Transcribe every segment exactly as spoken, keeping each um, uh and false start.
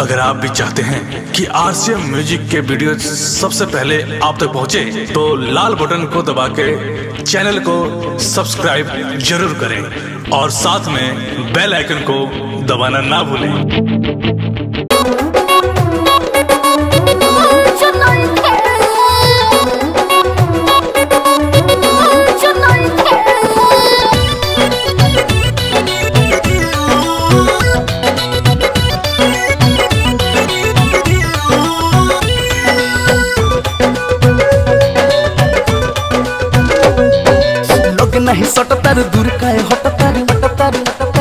अगर आप भी चाहते हैं कि आरसीएम म्यूजिक के वीडियो सबसे पहले आप तक पहुंचे, तो लाल बटन को दबा के चैनल को सब्सक्राइब जरूर करें और साथ में बेल आइकन को दबाना ना भूलें। नहीं सटतर दूर काए हटतर हटतर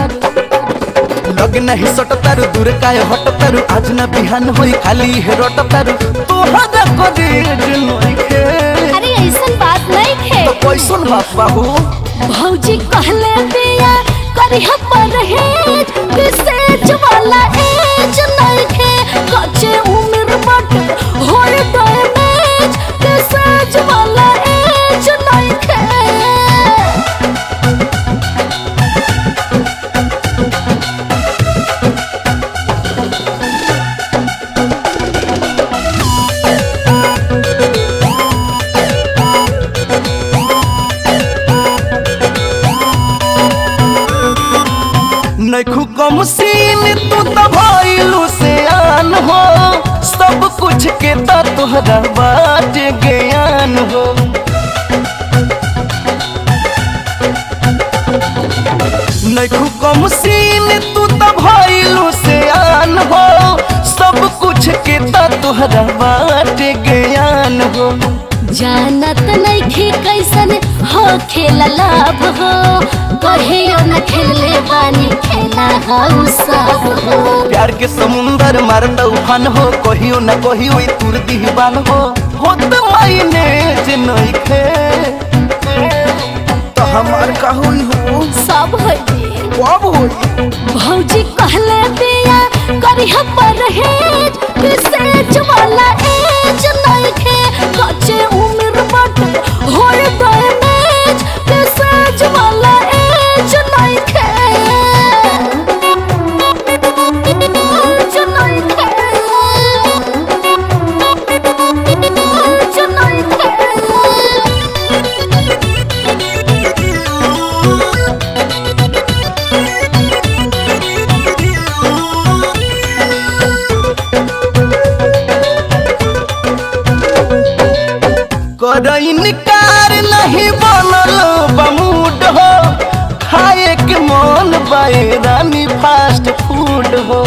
लग नहीं सटतर दूर काए हटतर आज न बिहान होई खाली है रटतर तोहरा कॉलेज नइखे। अरे ऐसन बात नहीं है तो कैसन बात बाबू? भौजी कहले बिया करी पर है विशेष वाला एज नइखे कच्चे उम्र बट होय डैमेज विशेष वाला एज नइखे। नखु कम सीन तू तो भइलू से आन हो सब कुछ के तो तोहरा बात ज्ञान हो। नखु कम सीन तू तो भइलू से आन हो सब कुछ के तो तोहरा बात ज्ञान हो। जानत नहीं कैसन हो खेला लाभ हो कहियो न खेले बानी खेला हम सब हो। प्यार के समुंदर मारता उफान हो कहियो न कहियो तुर दीवान हो होत मायने जे नइखे तो हमार का होई हो सब होई कब होई? भौजी कहले बिया करी पर है विशेष वाला एज नइखे कच्चे उम्र बट होय डैमेज विशेष वाला एज नइखे। एज नइखे एज नइखे। इनकार नहीं बनल बमूड हो खाए के मन बाए रानी फास्ट फूड हो।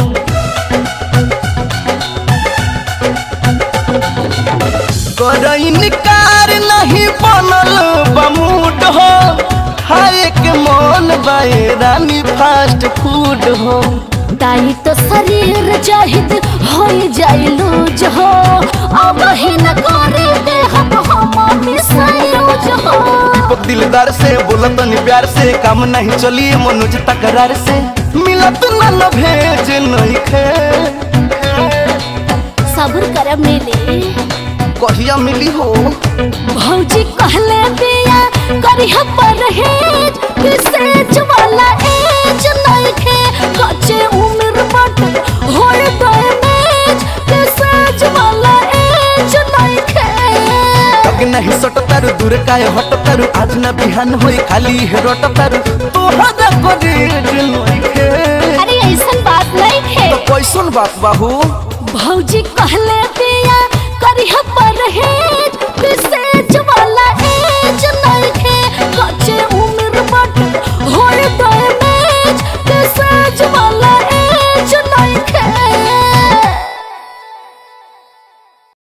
कर इनकार नहीं बनल बमूड हो खाए के मन बाए रानी फास्ट फूड हो। ताई तो शरीर जाहिद हो जाए लूज हो अब ही न करे दे हम हम मिसाइज हो। दीपक दिलदार से बोलत नहीं प्यार से काम नहीं चली मनुज तकरार से मिलत न भेज नइखे। सब्र कर मिले कहिया मिली हो? भौजी कहले बिया करी पर है विशेष वाला एज नइखे कच्चे उम्र बट होय डैमेज विशेष वाला एज नइखे। लग नहीं सटतर दूर काए हटतर आज न बिहान होई खाली है रटतर तोहरा कॉलेज नइखे। अरे ऐसन बात नहीं है तो कैसन बात बाबू? भौजी कहले बिया करी पर है विशेष वाला एज नइखे कच्चे उम्र बट होय डैमेज विशेष वाला